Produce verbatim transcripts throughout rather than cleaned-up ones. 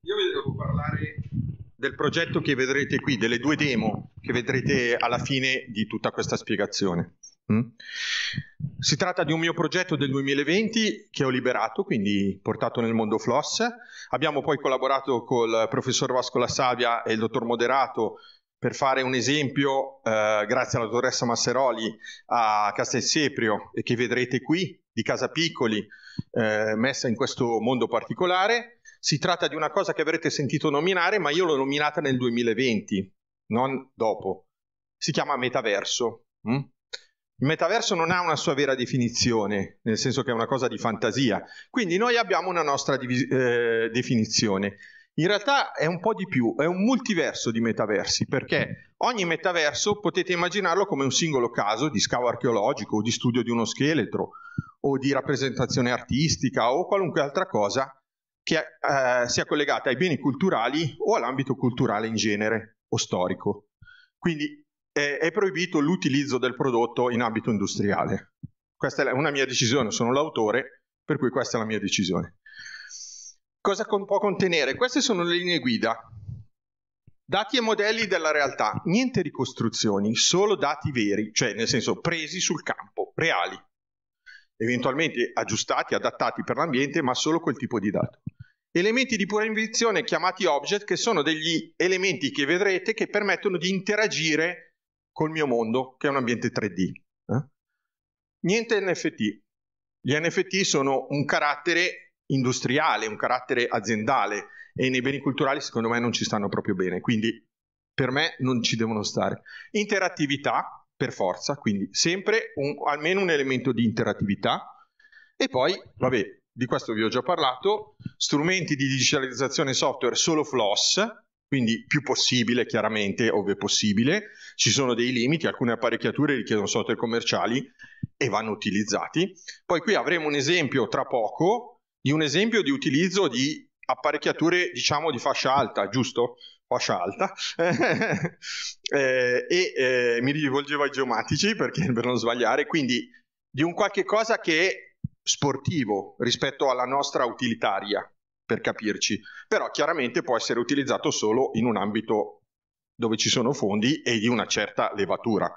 io vi devo parlare del progetto che vedrete qui, delle due demo che vedrete alla fine di tutta questa spiegazione. Mm? Si tratta di un mio progetto del duemilaventi che ho liberato, quindi portato nel mondo Floss. Abbiamo poi collaborato col professor Vasco La Savia e il dottor Moderato per fare un esempio, eh, grazie alla dottoressa Masseroli, a Castelseprio, e che vedrete qui, di Casa Piccoli, eh, messa in questo mondo particolare. Si tratta di una cosa che avrete sentito nominare, ma io l'ho nominata nel duemilaventi, non dopo. Si chiama metaverso. Mm? Il metaverso non ha una sua vera definizione, nel senso che è una cosa di fantasia. Quindi noi abbiamo una nostra eh, definizione. In realtà è un po' di più, è un multiverso di metaversi, perché ogni metaverso potete immaginarlo come un singolo caso di scavo archeologico o di studio di uno scheletro o di rappresentazione artistica o qualunque altra cosa che eh, sia collegata ai beni culturali o all'ambito culturale in genere o storico. Quindi è, è proibito l'utilizzo del prodotto in ambito industriale. Questa è una mia decisione, sono l'autore, per cui questa è la mia decisione. Cosa può contenere? Queste sono le linee guida. Dati e modelli della realtà, niente ricostruzioni, solo dati veri, cioè nel senso presi sul campo, reali, eventualmente aggiustati, adattati per l'ambiente, ma solo quel tipo di dato. Elementi di pura invenzione chiamati object, che sono degli elementi che vedrete che permettono di interagire col mio mondo, che è un ambiente tre D. Eh? Niente N F T. Gli N F T sono un carattere industriale, un carattere aziendale, e nei beni culturali secondo me non ci stanno proprio bene, quindi per me non ci devono stare. Interattività per forza, quindi sempre un, almeno un elemento di interattività. E poi, vabbè, di questo vi ho già parlato, strumenti di digitalizzazione software solo Floss, quindi più possibile chiaramente, ove possibile. Ci sono dei limiti, alcune apparecchiature richiedono software commerciali e vanno utilizzati. Poi qui avremo un esempio tra poco di un esempio di utilizzo di apparecchiature, diciamo, di fascia alta, giusto? Fascia alta. eh, e eh, mi rivolgevo ai geomatici perché per non sbagliare, quindi di un qualche cosa che è sportivo rispetto alla nostra utilitaria, per capirci, però chiaramente può essere utilizzato solo in un ambito dove ci sono fondi e di una certa levatura.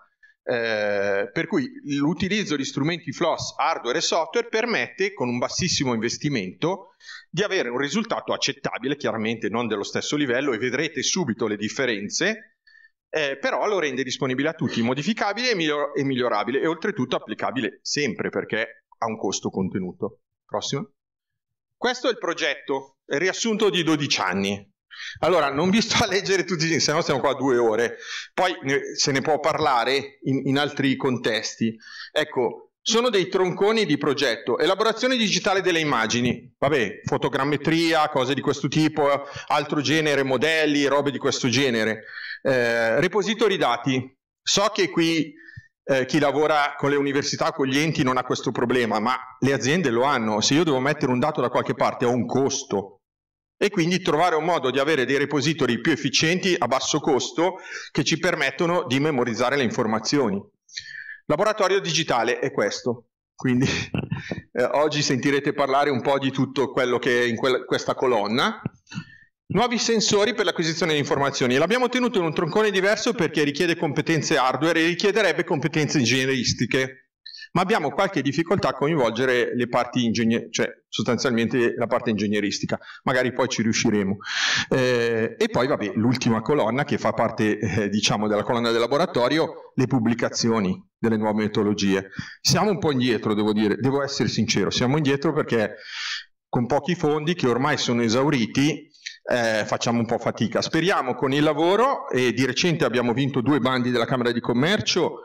Eh, per cui l'utilizzo di strumenti Floss, hardware e software permette, con un bassissimo investimento, di avere un risultato accettabile, chiaramente non dello stesso livello, e vedrete subito le differenze, eh, però lo rende disponibile a tutti, modificabile e, miglior e migliorabile, e oltretutto applicabile sempre perché ha un costo contenuto. Prossimo. Questo è il progetto, il riassunto di dodici anni. Allora, non vi sto a leggere tutti, se no stiamo qua due ore, poi se ne può parlare in, in altri contesti. Ecco, sono dei tronconi di progetto: elaborazione digitale delle immagini, vabbè, fotogrammetria, cose di questo tipo, altro genere, modelli, robe di questo genere. Eh, repository dati, so che qui eh, chi lavora con le università, con gli enti non ha questo problema, ma le aziende lo hanno. Se io devo mettere un dato da qualche parte ho un costo. E quindi trovare un modo di avere dei repository più efficienti a basso costo che ci permettono di memorizzare le informazioni. Laboratorio digitale è questo, quindi eh, oggi sentirete parlare un po' di tutto quello che è in quella, questa colonna. Nuovi sensori per l'acquisizione di informazioni. L'abbiamo tenuto in un troncone diverso perché richiede competenze hardware e richiederebbe competenze ingegneristiche. Ma abbiamo qualche difficoltà a coinvolgere le parti ingegneristiche, cioè sostanzialmente la parte ingegneristica, magari poi ci riusciremo. Eh, e poi vabbè, l'ultima colonna che fa parte eh, diciamo della colonna del laboratorio, le pubblicazioni delle nuove metodologie. Siamo un po' indietro, devo dire, devo essere sincero, siamo indietro perché con pochi fondi che ormai sono esauriti eh, facciamo un po' fatica. Speriamo con il lavoro, e di recente abbiamo vinto due bandi della Camera di Commercio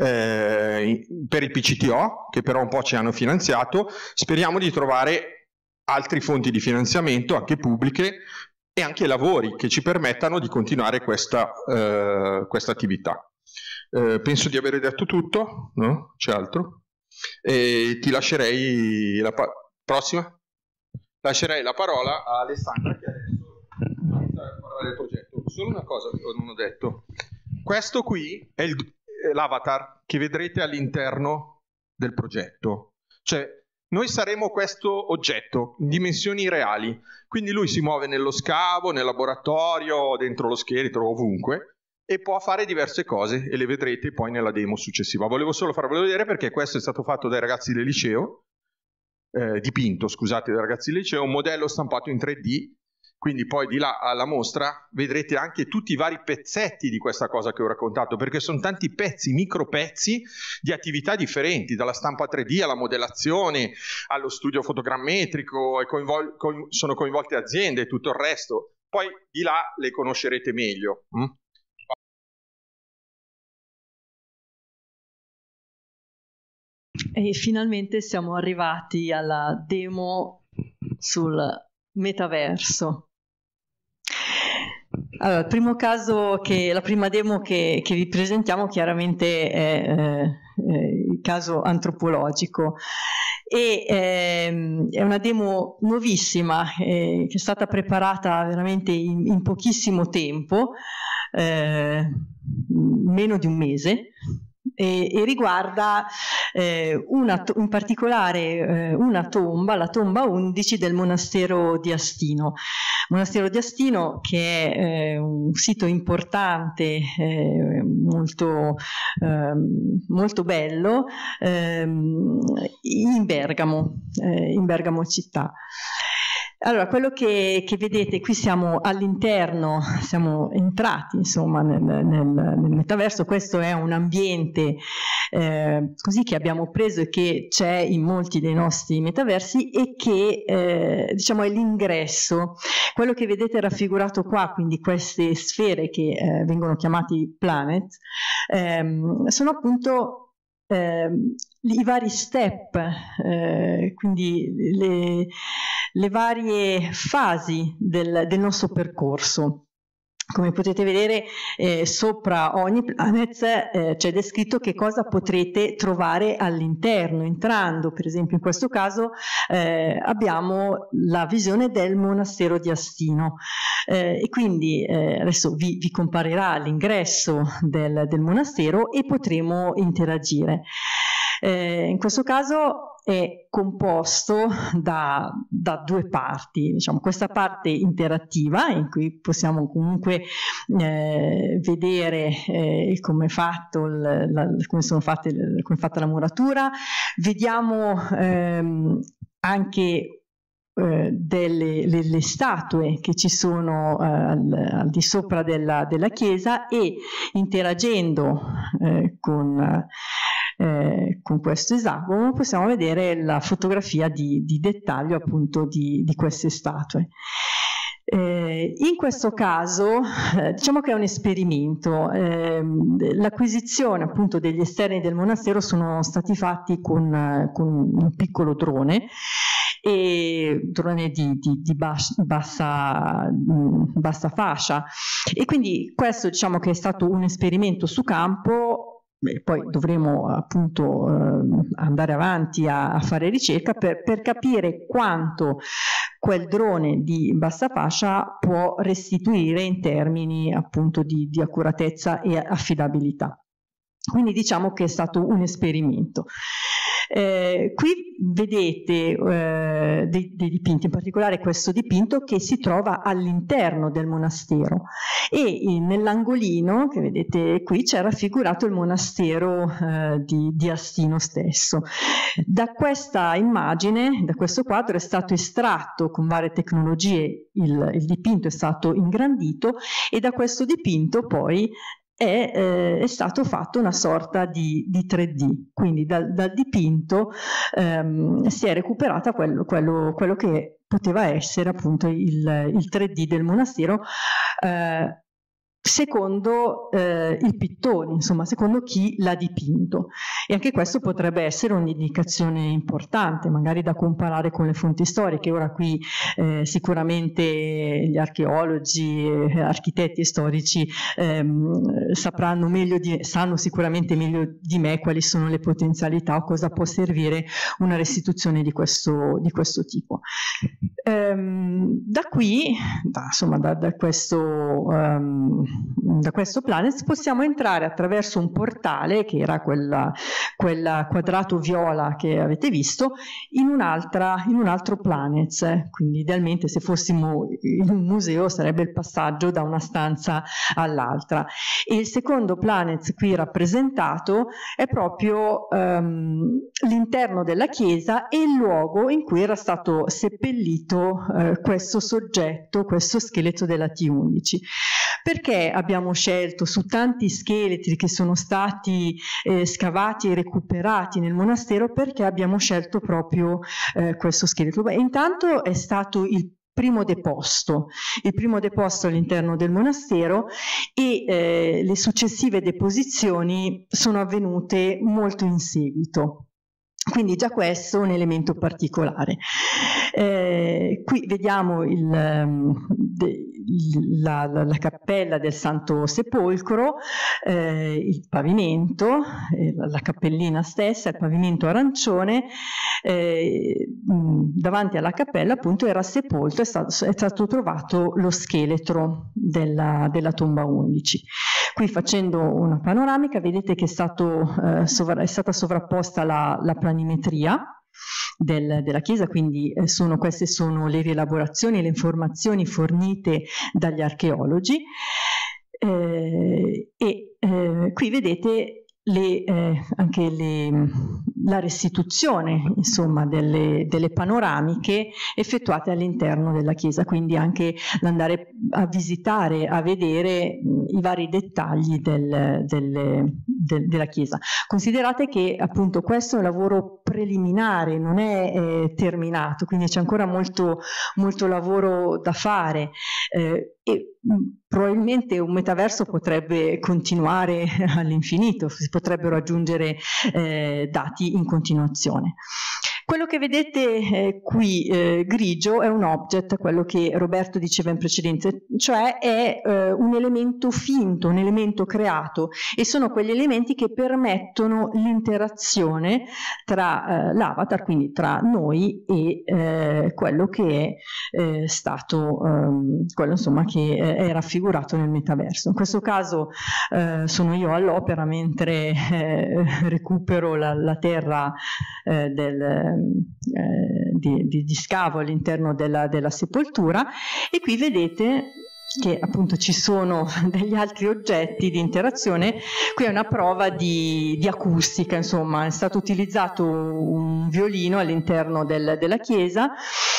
Eh, per il P C T O, che però un po' ci hanno finanziato. Speriamo di trovare altri fonti di finanziamento, anche pubbliche, e anche lavori che ci permettano di continuare questa, eh, questa attività. Eh, penso di aver detto tutto, no? C'è altro? E ti lascerei la prossima. Lascerei la parola a Alessandra, che adesso inizia a parlare del progetto. Solo una cosa che non ho detto. Questo qui è il l'avatar che vedrete all'interno del progetto. Cioè, noi saremo questo oggetto in dimensioni reali, quindi lui si muove nello scavo, nel laboratorio, dentro lo scheletro, ovunque, e può fare diverse cose e le vedrete poi nella demo successiva. Volevo solo farvelo vedere perché questo è stato fatto dai ragazzi del liceo, eh, dipinto, scusate, dai ragazzi del liceo, un modello stampato in tre D, quindi poi di là alla mostra vedrete anche tutti i vari pezzetti di questa cosa che ho raccontato, perché sono tanti pezzi, micro pezzi di attività differenti, dalla stampa tre D alla modellazione, allo studio fotogrammetrico, e coinvol- co- sono coinvolte aziende e tutto il resto. Poi di là le conoscerete meglio. Hm? E finalmente siamo arrivati alla demo sul metaverso. Allora, il primo caso che, la prima demo che, che vi presentiamo chiaramente è eh, il caso antropologico. E ehm, è una demo nuovissima eh, che è stata preparata veramente in, in pochissimo tempo, eh, meno di un mese. E, e riguarda eh, una, in particolare eh, una tomba, la tomba undici del monastero di Astino. Monastero di Astino che è eh, un sito importante, eh, molto, eh, molto bello, eh, in Bergamo, eh, in Bergamo città. Allora, quello che, che vedete, qui siamo all'interno, siamo entrati insomma nel, nel, nel metaverso. Questo è un ambiente eh, così che abbiamo preso e che c'è in molti dei nostri metaversi e che eh, diciamo è l'ingresso. Quello che vedete raffigurato qua, quindi queste sfere che eh, vengono chiamati planet, ehm, sono appunto eh, i vari step, eh, quindi le, le varie fasi del, del nostro percorso. Come potete vedere eh, sopra ogni planet eh, c'è descritto che cosa potrete trovare all'interno. Entrando per esempio in questo caso eh, abbiamo la visione del monastero di Astino eh, e quindi eh, adesso vi, vi comparirà l'ingresso del, del monastero e potremo interagire. Eh, in questo caso è composto da, da due parti, diciamo, questa parte interattiva in cui possiamo comunque eh, vedere eh, come, fatto il, la, come, sono fatte, come è fatta la muratura, vediamo ehm, anche Eh, delle le, le statue che ci sono eh, al, al di sopra della, della chiesa, e interagendo eh, con, eh, con questo esagono possiamo vedere la fotografia di, di dettaglio appunto di, di queste statue. Eh, in questo caso eh, diciamo che è un esperimento. Eh, l'acquisizione appunto degli esterni del monastero sono stati fatti con, con un piccolo drone, e drone di, di, di bassa, bassa fascia, e quindi questo diciamo che è stato un esperimento su campo. Beh, poi dovremo appunto eh, andare avanti a, a fare ricerca per, per capire quanto quel drone di bassa fascia può restituire in termini appunto di, di accuratezza e affidabilità. Quindi diciamo che è stato un esperimento. Eh, qui vedete eh, dei, dei dipinti, in particolare questo dipinto che si trova all'interno del monastero, e nell'angolino che vedete qui c'è raffigurato il monastero eh, di, di Astino stesso. Da questa immagine, da questo quadro, è stato estratto con varie tecnologie, il, il dipinto è stato ingrandito, e da questo dipinto poi È, eh, è stato fatto una sorta di, di tre D, quindi dal, dal dipinto ehm, si è recuperata quello, quello, quello che poteva essere appunto il, il tre D del monastero, eh, secondo eh, il pittore, insomma, secondo chi l'ha dipinto. E anche questo potrebbe essere un'indicazione importante, magari da comparare con le fonti storiche. Ora qui eh, sicuramente gli archeologi, eh, architetti e storici ehm, sapranno meglio di, sanno sicuramente meglio di me quali sono le potenzialità o cosa può servire una restituzione di questo, di questo tipo. Ehm, da qui, da, insomma, da, da, questo, um, da questo Planets possiamo entrare attraverso un portale, che era quella, quella quadrato viola che avete visto, in, un'altra, in un altro Planets. Quindi idealmente, se fossimo in un museo, sarebbe il passaggio da una stanza all'altra. E il secondo Planets qui rappresentato è proprio um, l'interno della chiesa e il luogo in cui era stato seppellito Eh, questo soggetto, questo scheletro della T undici. Perché abbiamo scelto, su tanti scheletri che sono stati eh, scavati e recuperati nel monastero, perché abbiamo scelto proprio eh, questo scheletro? Beh, intanto è stato il primo deposto, il primo deposto all'interno del monastero, e eh, le successive deposizioni sono avvenute molto in seguito. Quindi già questo è un elemento particolare. Eh, qui vediamo il, de, la, la, la cappella del Santo Sepolcro, eh, il pavimento, eh, la, la cappellina stessa, il pavimento arancione. Eh, davanti alla cappella appunto era sepolto, è stato, è stato trovato lo scheletro della, della tomba undici. Qui, facendo una panoramica, vedete che è, stato, eh, sovra- è stata sovrapposta la, la planimetria del, della chiesa, quindi eh, sono, queste sono le rielaborazioni, le informazioni fornite dagli archeologi, eh, e eh, qui vedete le, eh, anche le, la restituzione, insomma, delle, delle panoramiche effettuate all'interno della chiesa, quindi anche l'andare a visitare, a vedere mh, i vari dettagli del, del, del, della chiesa. Considerate che appunto questo è un lavoro preliminare, non è eh, terminato, quindi c'è ancora molto, molto lavoro da fare, eh, e mh, probabilmente un metaverso potrebbe continuare all'infinito, si potrebbero aggiungere eh, dati in continuazione. Quello che vedete eh, qui eh, grigio è un object, quello che Roberto diceva in precedenza, cioè è eh, un elemento finto, un elemento creato, e sono quegli elementi che permettono l'interazione tra eh, l'avatar, quindi tra noi e eh, quello che è eh, stato, ehm, quello insomma che eh, è raffigurato nel metaverso. In questo caso eh, sono io all'opera mentre eh, recupero la, la terra eh, del Eh, di, di, di scavo all'interno della, della sepoltura, e qui vedete che appunto ci sono degli altri oggetti di interazione. Qui è una prova di, di acustica, insomma, è stato utilizzato un violino all'interno del, della chiesa,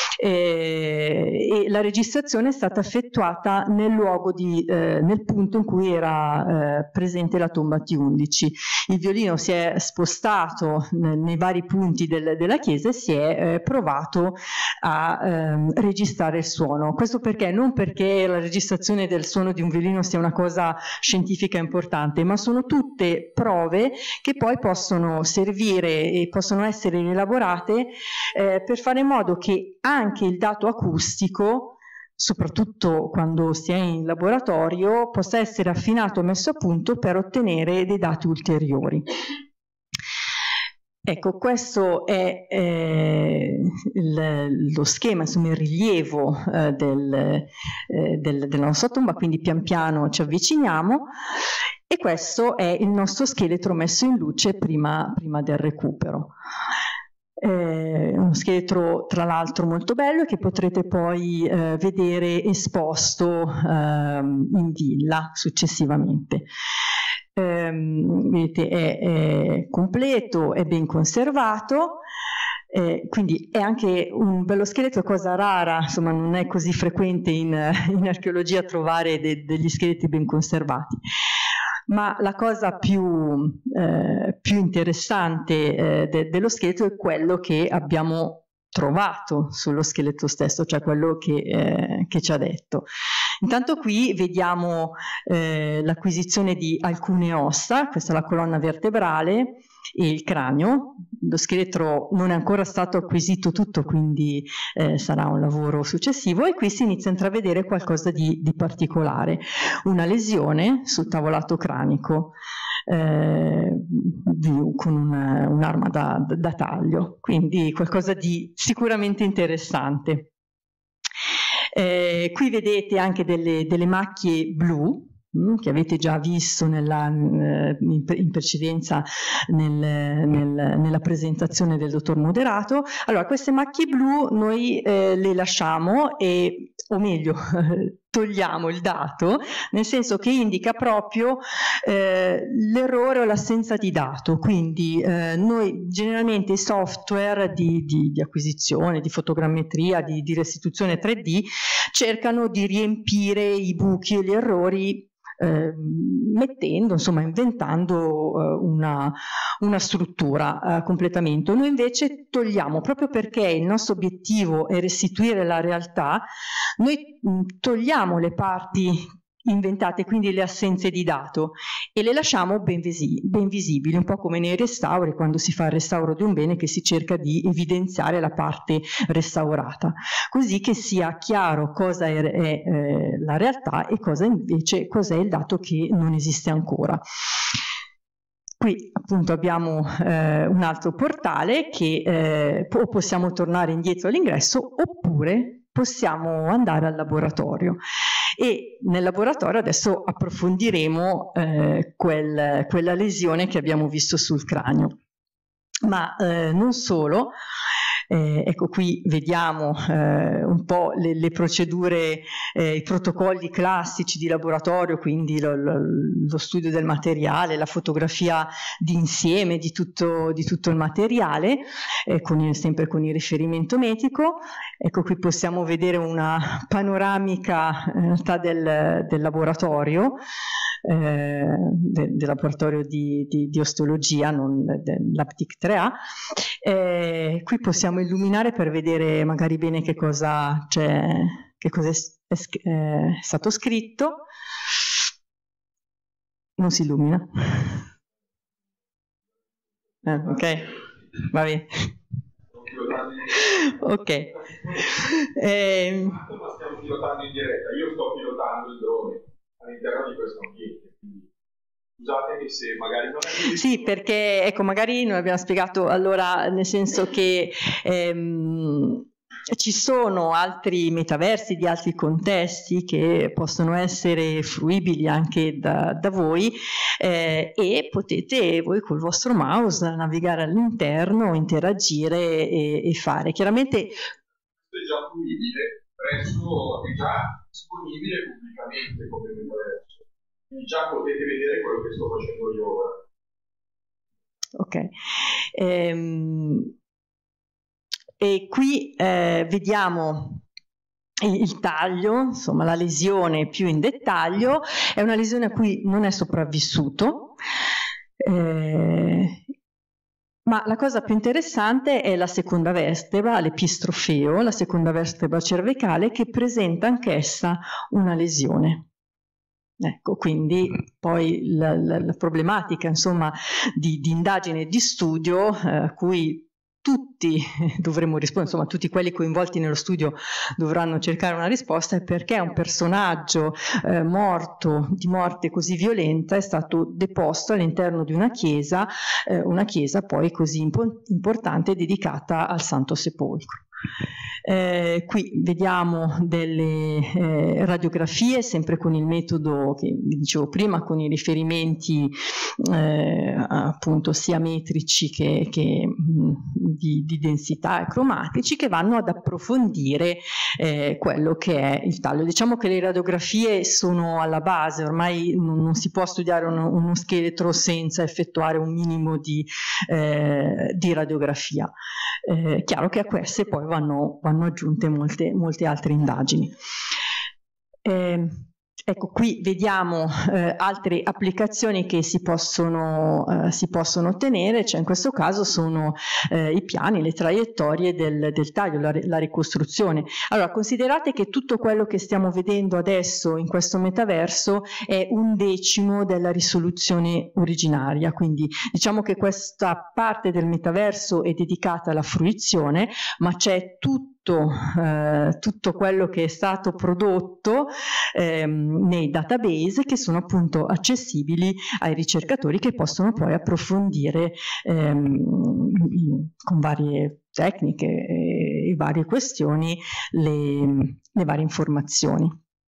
eh, e la registrazione è stata effettuata nel luogo di, eh, nel punto in cui era eh, presente la tomba T undici. Il violino si è spostato nei, nei vari punti del, della chiesa e si è eh, provato a eh, registrare il suono. Questo perché? Non perché la registrazione del suono di un violino sia una cosa scientifica importante, ma sono tutte prove che poi possono servire e possono essere rielaborate eh, per fare in modo che anche il dato acustico, soprattutto quando si è in laboratorio, possa essere affinato e messo a punto per ottenere dei dati ulteriori. Ecco, questo è eh, il, lo schema, insomma il rilievo eh, del, eh, del, della nostra tomba, quindi pian piano ci avviciniamo, e questo è il nostro scheletro messo in luce prima, prima del recupero. Eh, uno scheletro tra l'altro molto bello, che potrete poi eh, vedere esposto eh, in villa successivamente. Eh, vedete, è, è completo, è ben conservato, eh, quindi è anche un bello scheletro, cosa rara, insomma non è così frequente in, in archeologia trovare de, degli scheletri ben conservati. Ma la cosa più, eh, più interessante eh, de, dello scheletro è quello che abbiamo trovato sullo scheletro stesso, cioè quello che, eh, che ci ha detto. Intanto qui vediamo eh, l'acquisizione di alcune ossa, questa è la colonna vertebrale e il cranio. Lo scheletro non è ancora stato acquisito tutto, quindi eh, sarà un lavoro successivo, e qui si inizia a intravedere qualcosa di, di particolare, una lesione sul tavolato cranico eh, di, con una, un'arma da, da taglio, quindi qualcosa di sicuramente interessante. Eh, qui vedete anche delle, delle macchie blu, che avete già visto nella, in precedenza nel, nel, nella presentazione del dottor Moderato. Allora, queste macchie blu noi eh, le lasciamo, e, o meglio togliamo il dato, nel senso che indica proprio eh, l'errore o l'assenza di dato. Quindi eh, noi generalmente i software di, di, di acquisizione, di fotogrammetria, di, di restituzione tre D cercano di riempire i buchi e gli errori Eh, mettendo, insomma, inventando eh, una, una struttura a eh, completamento. Noi invece togliamo, proprio perché il nostro obiettivo è restituire la realtà, noi mh, togliamo le parti inventate, quindi le assenze di dato, e le lasciamo ben, visi ben visibili, un po' come nei restauri, quando si fa il restauro di un bene, che si cerca di evidenziare la parte restaurata, così che sia chiaro cosa è, è eh, la realtà e cosa invece cos'è il dato che non esiste ancora. Qui appunto abbiamo eh, un altro portale che eh, o possiamo tornare indietro all'ingresso, oppure possiamo andare al laboratorio. E nel laboratorio adesso approfondiremo eh, quel, quella lesione che abbiamo visto sul cranio. Ma eh, non solo, eh, ecco qui vediamo eh, un po' le, le procedure, eh, i protocolli classici di laboratorio, quindi lo, lo, lo studio del materiale, la fotografia di insieme di tutto, di tutto il materiale, eh, con il, sempre con il riferimento medico. Ecco qui possiamo vedere una panoramica in realtà del, del laboratorio, eh, del, del laboratorio di, di, di osteologia, non dell'Aptic tre A. Eh, qui possiamo illuminare per vedere magari bene che cosa c'è, che cosa è, è, è stato scritto. Non si illumina. Eh, ok, va bene. Ok. Eh, stiamo pilotando in diretta, io sto pilotando il drone all'interno di questo ambiente, quindi scusatemi se magari non è... Sì, perché ecco, magari noi abbiamo spiegato, allora, nel senso che ehm, ci sono altri metaversi di altri contesti che possono essere fruibili anche da, da voi, eh, e potete voi col vostro mouse navigare all'interno, interagire e, e fare. Chiaramente è già fruibile, presso è già disponibile pubblicamente come metaverso, quindi già potete vedere quello che sto facendo io ora. Ok. Ehm... E qui eh, vediamo il taglio, insomma la lesione più in dettaglio. È una lesione a cui non è sopravvissuto, eh, ma la cosa più interessante è la seconda vertebra, l'epistrofeo, la seconda vertebra cervicale, che presenta anch'essa una lesione. Ecco, quindi poi la, la, la problematica, insomma, di, di indagine e di studio eh, a cui tutti dovremmo rispondere, insomma tutti quelli coinvolti nello studio dovranno cercare una risposta, è perché un personaggio eh, morto di morte così violenta è stato deposto all'interno di una chiesa, eh, una chiesa poi così impo- importante dedicata al Santo Sepolcro. Eh, qui vediamo delle eh, radiografie, sempre con il metodo che vi dicevo prima, con i riferimenti eh, appunto sia metrici che, che mh, di, di densità e cromatici, che vanno ad approfondire eh, quello che è il taglio. Diciamo che le radiografie sono alla base, ormai non, non si può studiare uno, uno scheletro senza effettuare un minimo di, eh, di radiografia. Eh, chiaro che a queste poi vanno, vanno aggiunte molte, molte altre indagini. Eh, ecco, qui vediamo eh, altre applicazioni che si possono, eh, si possono ottenere, cioè in questo caso sono eh, i piani, le traiettorie del, del taglio, la, la ricostruzione. Allora, considerate che tutto quello che stiamo vedendo adesso in questo metaverso è un decimo della risoluzione originaria, quindi diciamo che questa parte del metaverso è dedicata alla fruizione, ma c'è tutto Tutto, eh, tutto quello che è stato prodotto ehm, nei database, che sono appunto accessibili ai ricercatori, che possono poi approfondire ehm, con varie tecniche e le varie questioni, le, le varie informazioni.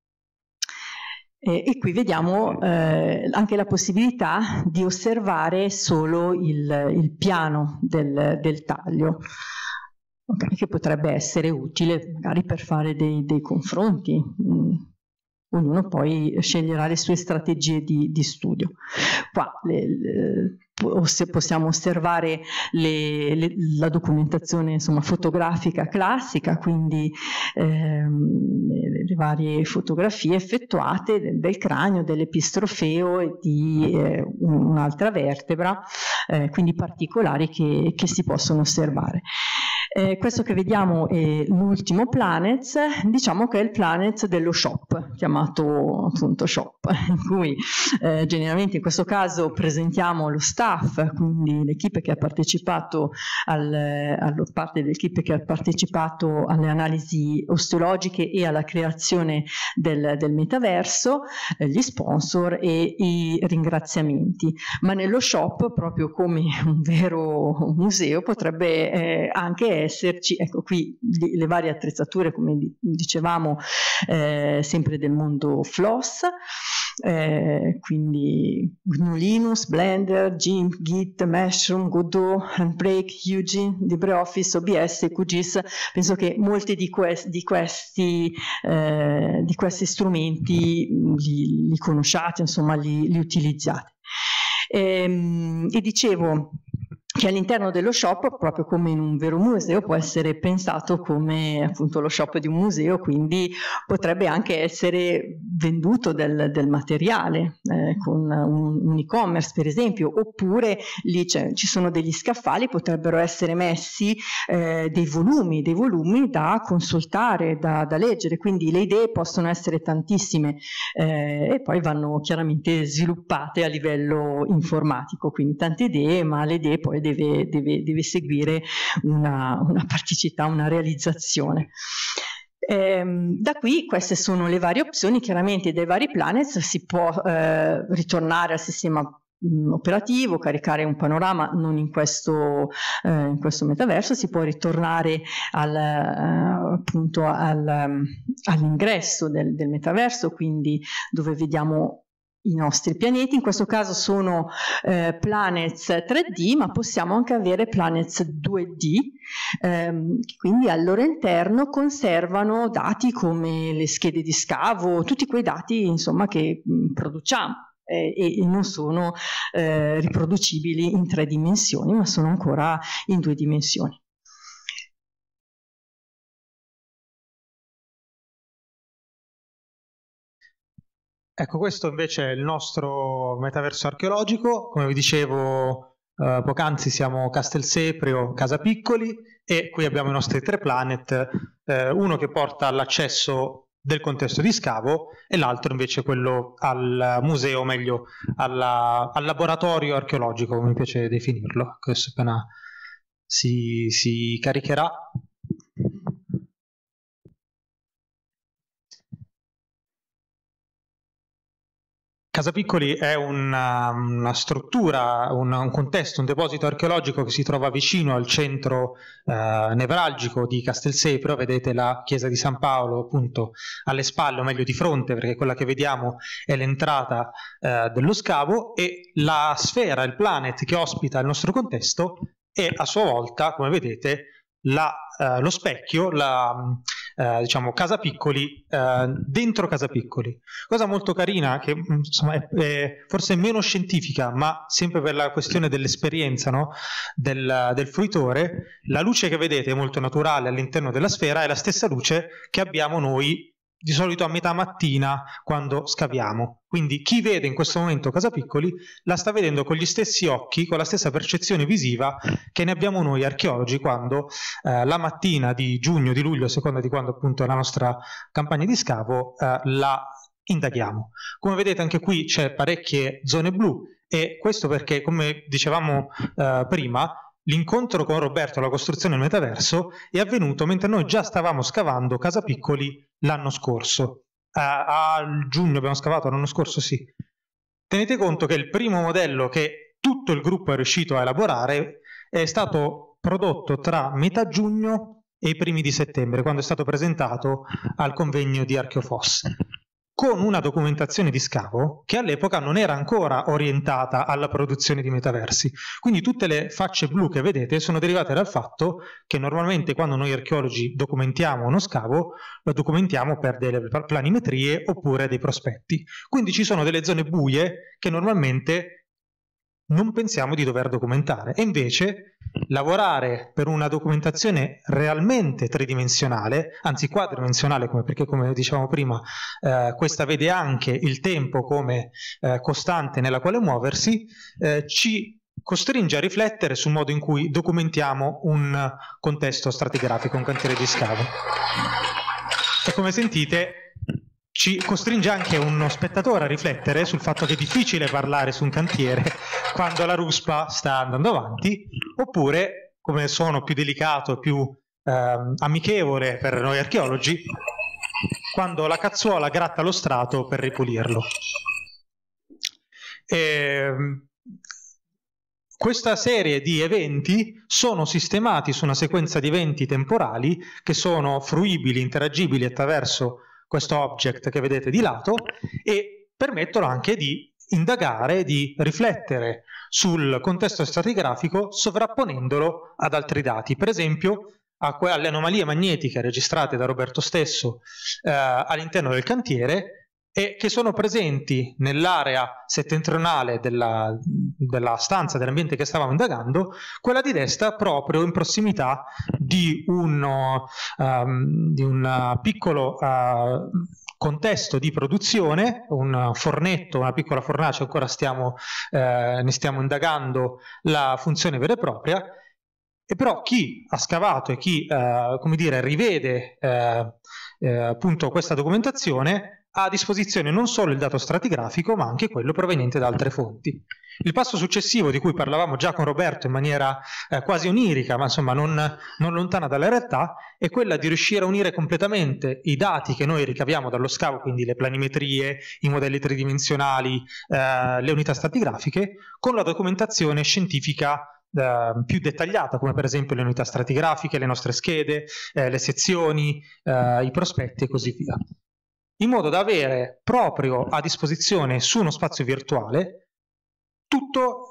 E, e qui vediamo eh, anche la possibilità di osservare solo il, il piano del, del taglio, okay, che potrebbe essere utile magari per fare dei, dei confronti. Mm. Ognuno poi sceglierà le sue strategie di, di studio. Qua le, le, possiamo osservare le, le, la documentazione, insomma, fotografica classica, quindi ehm, le, le varie fotografie effettuate del, del cranio, dell'epistrofeo e di eh, un'altra vertebra, eh, quindi particolari che, che si possono osservare. Eh, questo che vediamo è l'ultimo Planets, diciamo che è il Planets dello shop, chiamato appunto shop, in cui eh, generalmente in questo caso presentiamo lo staff, quindi l'equipe che ha partecipato, al, alla parte dell'equipe che ha partecipato alle analisi osteologiche e alla creazione del, del metaverso, eh, gli sponsor e i ringraziamenti. Ma nello shop, proprio come un vero museo, potrebbe eh, anche esserci, ecco qui le, le varie attrezzature, come dicevamo, eh, sempre del mondo Floss, eh, quindi G N U Linux, Blender, GIMP, Git, Mushroom, Godot, Handbrake, Eugene, LibreOffice, O B S, Q G I S. Penso che molti di, quest, di, questi, eh, di questi strumenti li, li conosciate, insomma li, li utilizzate. E, e dicevo che all'interno dello shop, proprio come in un vero museo, può essere pensato come appunto lo shop di un museo, quindi potrebbe anche essere venduto del, del materiale eh, con un, un e-commerce per esempio, oppure lì ci sono degli scaffali, potrebbero essere messi eh, dei volumi, dei volumi da consultare, da, da leggere, quindi le idee possono essere tantissime eh, e poi vanno chiaramente sviluppate a livello informatico, quindi tante idee, ma le idee poi Deve, deve, deve seguire una, una praticità, una realizzazione. Ehm, da qui queste sono le varie opzioni, chiaramente dai vari Planets si può eh, ritornare al sistema mh, operativo, caricare un panorama, non in questo, eh, in questo metaverso, si può ritornare al, eh, appunto al, all'ingresso del, del metaverso, quindi dove vediamo i nostri pianeti. In questo caso sono eh, Planets tre D, ma possiamo anche avere Planets due D, ehm, che quindi al loro interno conservano dati come le schede di scavo, tutti quei dati insomma che mh, produciamo eh, e, e non sono eh, riproducibili in tre dimensioni, ma sono ancora in due dimensioni. Ecco, questo invece è il nostro metaverso archeologico. Come vi dicevo eh, poc'anzi, siamo Castelseprio, Casapiccoli, e qui abbiamo i nostri tre planet, eh, uno che porta all'accesso del contesto di scavo e l'altro invece quello al museo, o meglio alla, al laboratorio archeologico, come mi piace definirlo. Questo appena si, si caricherà. Casapiccoli è una, una struttura, un, un contesto, un deposito archeologico che si trova vicino al centro eh, nevralgico di Castelseprio. Vedete la chiesa di San Paolo appunto alle spalle, o meglio di fronte, perché quella che vediamo è l'entrata eh, dello scavo, e la sfera, il planet che ospita il nostro contesto è a sua volta, come vedete, la, eh, lo specchio, la... Eh, diciamo Casapiccoli eh, dentro Casapiccoli. Cosa molto carina, che insomma è, è forse meno scientifica, ma sempre per la questione dell'esperienza, no? del, del fruitore, la luce che vedete è molto naturale all'interno della sfera, è la stessa luce che abbiamo noi di solito a metà mattina quando scaviamo. Quindi chi vede in questo momento Casapiccoli la sta vedendo con gli stessi occhi, con la stessa percezione visiva che ne abbiamo noi archeologi quando eh, la mattina di giugno, di luglio, a seconda di quando appunto è la nostra campagna di scavo, eh, la indaghiamo. Come vedete anche qui c'è parecchie zone blu, e questo perché, come dicevamo eh, prima, l'incontro con Roberto, la costruzione del metaverso, è avvenuto mentre noi già stavamo scavando Casapiccoli l'anno scorso. A, a giugno abbiamo scavato l'anno scorso, sì. Tenete conto che il primo modello che tutto il gruppo è riuscito a elaborare è stato prodotto tra metà giugno e i primi di settembre, quando è stato presentato al convegno di Archeofos, con una documentazione di scavo che all'epoca non era ancora orientata alla produzione di metaversi. Quindi tutte le facce blu che vedete sono derivate dal fatto che normalmente quando noi archeologi documentiamo uno scavo, lo documentiamo per delle planimetrie oppure dei prospetti. Quindi ci sono delle zone buie che normalmente non pensiamo di dover documentare, e invece lavorare per una documentazione realmente tridimensionale, anzi quadridimensionale, come, perché come dicevamo prima eh, questa vede anche il tempo come eh, costante nella quale muoversi, eh, ci costringe a riflettere sul modo in cui documentiamo un contesto stratigrafico, un cantiere di scavo. E come sentite ci costringe anche uno spettatore a riflettere sul fatto che è difficile parlare su un cantiere quando la ruspa sta andando avanti, oppure, come suono più delicato, più eh, amichevole per noi archeologi, quando la cazzuola gratta lo strato per ripulirlo. E, questa serie di eventi sono sistemati su una sequenza di eventi temporali che sono fruibili, interagibili attraverso questo object che vedete di lato, e permettono anche di indagare, di riflettere sul contesto stratigrafico sovrapponendolo ad altri dati, per esempio alle anomalie magnetiche registrate da Roberto stesso eh, all'interno del cantiere e che sono presenti nell'area settentrionale della, della stanza, dell'ambiente che stavamo indagando, quella di destra proprio in prossimità di, uno, um, di un piccolo uh, contesto di produzione, un fornetto, una piccola fornace, ancora stiamo, eh, ne stiamo indagando la funzione vera e propria, e però chi ha scavato e chi uh, come dire, rivede uh, uh, appunto questa documentazione ha a disposizione non solo il dato stratigrafico, ma anche quello proveniente da altre fonti. Il passo successivo, di cui parlavamo già con Roberto in maniera eh, quasi onirica, ma insomma non, non lontana dalla realtà, è quella di riuscire a unire completamente i dati che noi ricaviamo dallo scavo, quindi le planimetrie, i modelli tridimensionali, eh, le unità stratigrafiche, con la documentazione scientifica eh, più dettagliata, come per esempio le unità stratigrafiche, le nostre schede, eh, le sezioni, eh, i prospetti e così via, in modo da avere proprio a disposizione su uno spazio virtuale tutto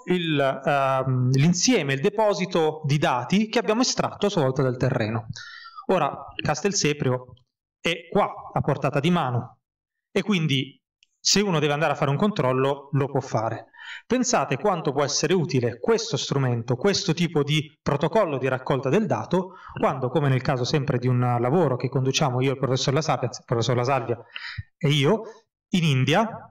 uh, l'insieme, il deposito di dati che abbiamo estratto a sua volta dal terreno. Ora, Castelseprio è qua, a portata di mano, e quindi se uno deve andare a fare un controllo lo può fare. Pensate quanto può essere utile questo strumento, questo tipo di protocollo di raccolta del dato, quando, come nel caso sempre di un lavoro che conduciamo io, il professor La Salvia, il professor La Salvia e io, in India,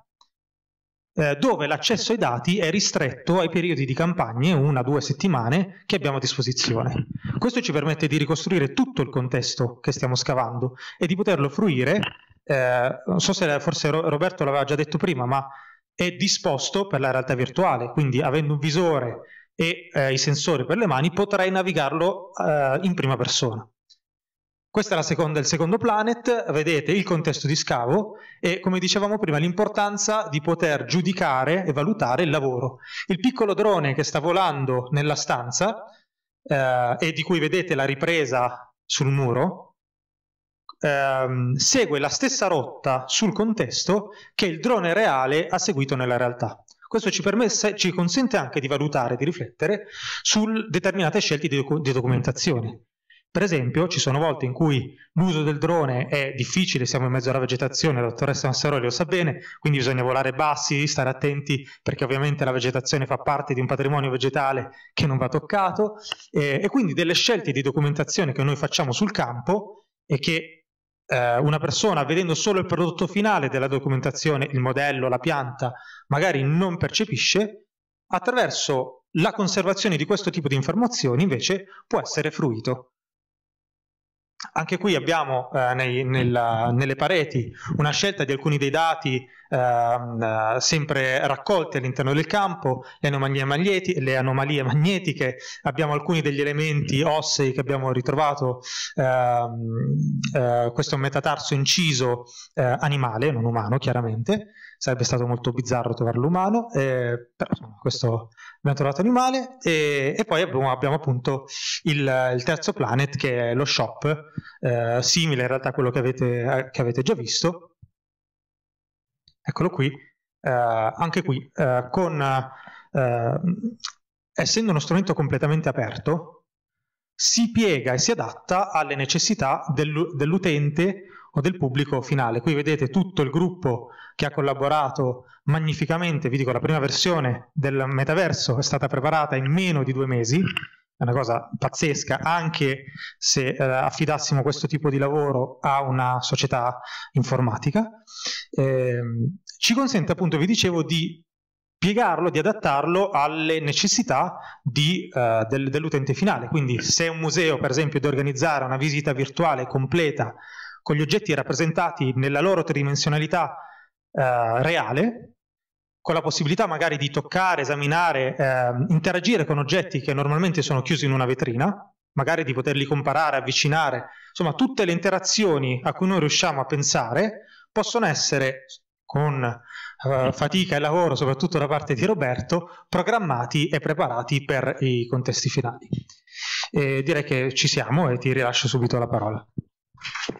eh, dove l'accesso ai dati è ristretto ai periodi di campagne, una o due settimane, che abbiamo a disposizione. Questo ci permette di ricostruire tutto il contesto che stiamo scavando e di poterlo fruire, eh, non so se forse Roberto l'aveva già detto prima, ma è disposto per la realtà virtuale, quindi avendo un visore e eh, i sensori per le mani potrei navigarlo eh, in prima persona. Questa è la seconda, il secondo planet, vedete il contesto di scavo e, come dicevamo prima, l'importanza di poter giudicare e valutare il lavoro. Il piccolo drone che sta volando nella stanza eh, e di cui vedete la ripresa sul muro, Ehm, segue la stessa rotta sul contesto che il drone reale ha seguito nella realtà. Questo ci, permette, ci consente anche di valutare, di riflettere su determinate scelte di, docu di documentazione. Per esempio, ci sono volte in cui l'uso del drone è difficile, siamo in mezzo alla vegetazione, la dottoressa Massaroli lo sa bene, quindi bisogna volare bassi, stare attenti, perché ovviamente la vegetazione fa parte di un patrimonio vegetale che non va toccato, e, e quindi delle scelte di documentazione che noi facciamo sul campo e che una persona, vedendo solo il prodotto finale della documentazione, il modello, la pianta, magari non percepisce, attraverso la conservazione di questo tipo di informazioni invece può essere fruito. Anche qui abbiamo eh, nei, nella, nelle pareti una scelta di alcuni dei dati eh, sempre raccolte all'interno del campo, le anomalie, magneti, le anomalie magnetiche, abbiamo alcuni degli elementi ossei che abbiamo ritrovato, eh, eh, questo è un metatarso inciso eh, animale, non umano chiaramente, sarebbe stato molto bizzarro trovarlo umano, eh, però insomma, questo abbiamo trovato animale, e, e poi abbiamo, abbiamo appunto il, il terzo planet che è lo shop, eh, simile in realtà a quello che avete, che avete già visto. Eccolo qui, eh, anche qui, eh, con, eh, essendo uno strumento completamente aperto, si piega e si adatta alle necessità del, dell'utente o del pubblico finale. Qui vedete tutto il gruppo che ha collaborato magnificamente. Vi dico, la prima versione del metaverso è stata preparata in meno di due mesi, è una cosa pazzesca, anche se eh, affidassimo questo tipo di lavoro a una società informatica. Eh, ci consente appunto, vi dicevo, di piegarlo, di adattarlo alle necessità di, uh, del, dell'utente finale. Quindi se un museo, per esempio, deve organizzare una visita virtuale completa con gli oggetti rappresentati nella loro tridimensionalità uh, reale, con la possibilità magari di toccare, esaminare, uh, interagire con oggetti che normalmente sono chiusi in una vetrina, magari di poterli comparare, avvicinare, insomma tutte le interazioni a cui noi riusciamo a pensare possono essere, con uh, fatica e lavoro soprattutto da parte di Roberto, programmati e preparati per i contesti finali. E direi che ci siamo e ti rilascio subito la parola.